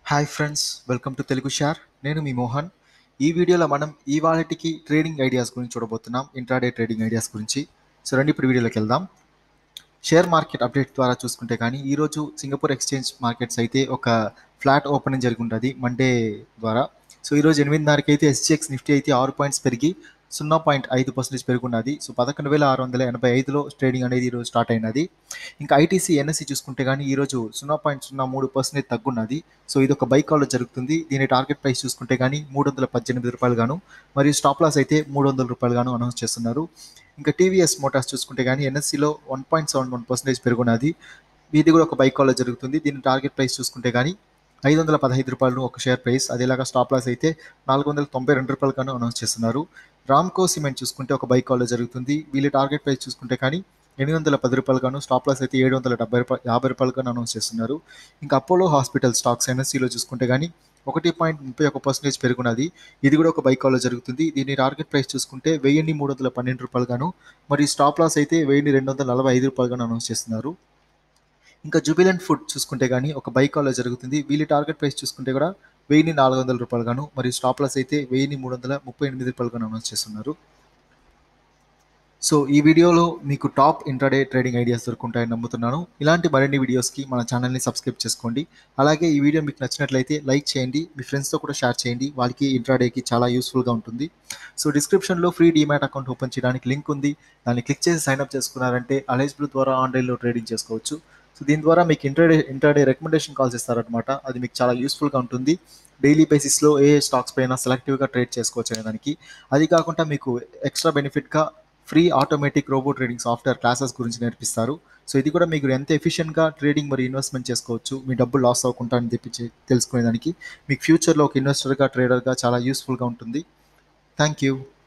Hi friends, welcome to Telugu share. నేను మీ మోహన్. ఈ వీడియోలో మనం ఇవాళటికి ట్రేడింగ్ ఐడియాస్ గురించి చూడబోతున్నాం. ఇంట్రాడే ట్రేడింగ్ ఐడియాస్ గురించి. సో రండి ఇప్పుడు వీడియోలోకి వెళ్దాం. షేర్ మార్కెట్ అప్డేట్ ద్వారా చూసుకుంటే కానీ ఈరోజు సింగపూర్ ఎక్స్చేంజ్ మార్కెట్స్ అయితే ఒక ఫ్లాట్ ఓపెనింగ్ జరిగి ఉంటుంది మండే ద్వారా. సో ఈరోజు 8:30కి అయితే ఎస్జిఎక్స్ నిఫ్టీ అయితే 6 పాయింట్స్ పెరిగి 0.5% పెరుగున్నది. సో 11,685లో ట్రేడింగ్ అనేది ఈరోజు స్టార్ట్ అయినది. ఇంకా ఐటీసీ ఎన్ఎస్సి చూసుకుంటే కానీ ఈరోజు 0.03% తగ్గున్నది. సో ఇది ఒక బై కాల్లో జరుగుతుంది. దీని టార్గెట్ ప్రైస్ చూసుకుంటే కానీ రూ. 318 గాను మరియు స్టాప్ లాస్ అయితే రూ. 300 గాను అనౌన్స్ చేస్తున్నారు. ఇంకా టీవీఎస్ మోటార్స్ చూసుకుంటే కానీ ఎన్ఎస్సిలో 1.71% పెరుగున్నది. ఇది కూడా ఒక బై కాల్లో జరుగుతుంది. దీని టార్గెట్ ప్రైస్ చూసుకుంటే కానీ రూ. 515 ఒక షేర్ ప్రైస్. అదేలాగా స్టాప్ లాస్ అయితే రూ. 492 గాను అనౌన్స్ చేస్తున్నారు. రామ్కో సిమెంట్ చూసుకుంటే ఒక బై కాల్లో జరుగుతుంది. వీళ్ళ టార్గెట్ ప్రైస్ చూసుకుంటే కానీ రూ. 810 గాను స్టాప్ లాస్ అయితే రూ. 750 గాను అనౌన్స్ చేస్తున్నారు. ఇంకా అపోలో హాస్పిటల్ స్టాక్స్ ఎన్ఎస్సిలో చూసుకుంటే కానీ 1.31% పెరుగున్నది. ఇది కూడా ఒక బై కాల్లో జరుగుతుంది. దీని టార్గెట్ ప్రైస్ చూసుకుంటే రూ. 1312 గాను మరియు స్టాప్ లాస్ అయితే రూ. 1245 గాను అనౌన్స్ చేస్తున్నారు. ఇంకా జుబిలెంట్ ఫుడ్ చూసుకుంటే కానీ ఒక బై కాల్లో జరుగుతుంది. వీళ్ళ టార్గెట్ ప్రైస్ చూసుకుంటే కూడా రూ. 1400 గాను మరియు స్టాప్ లాస్ అయితే రూ. 1338 గాను అనౌన్స్ చేస్తున్నారు. సో ఈ వీడియోలో మీకు టాప్ ఇంట్రాడే ట్రేడింగ్ ఐడియాస్ దొరుకుంటాయని నమ్ముతున్నాను. ఇలాంటి మరిన్ని వీడియోస్కి మన ఛానల్ని సబ్స్క్రైబ్ చేసుకోండి. అలాగే ఈ వీడియో మీకు నచ్చినట్లయితే లైక్ చేయండి, మీ ఫ్రెండ్స్తో కూడా షేర్ చేయండి. వాళ్ళకి ఇంట్రాడేకి చాలా యూస్ఫుల్గా ఉంటుంది. సో డిస్క్రిప్షన్లో ఫ్రీ డీమ్యాట్ అకౌంట్ ఓపెన్ చేయడానికి లింక్ ఉంది. దాన్ని క్లిక్ చేసి సైన్అప్ చేసుకున్నారంటే అలైజ్ బ్లూ ద్వారా ఆన్లైన్లో ట్రేడింగ్ చేసుకోవచ్చు. సో దీని ద్వారా మీకు ఇంట్రాడే రికమెండేషన్ కాల్స్ ఇస్తారనమాట. అది మీకు చాలా యూస్ఫుల్గా ఉంటుంది. డైలీ బేసిస్లో ఏ స్టాక్స్ పైన సెలెక్టివ్గా ట్రేడ్ చేసుకోవచ్చు అనే దానికి. అది కాకుండా మీకు ఎక్స్ట్రా బెనిఫిట్గా free automatic robo trading software classes గురించి నేర్పిస్తారు. సో ఇది కూడా మీకు ఎంత ఎఫిషియెంట్గా ట్రేడింగ్ మరియు ఇన్వెస్ట్మెంట్ చేసుకోవచ్చు, మీ డబ్బులు లాస్ అవ్వకుండా అని తెప్పించి తెలుసుకునేదానికి మీకు ఫ్యూచర్లో ఒక ఇన్వెస్టర్గా ట్రేడర్గా చాలా యూస్ఫుల్గా ఉంటుంది. Thank you.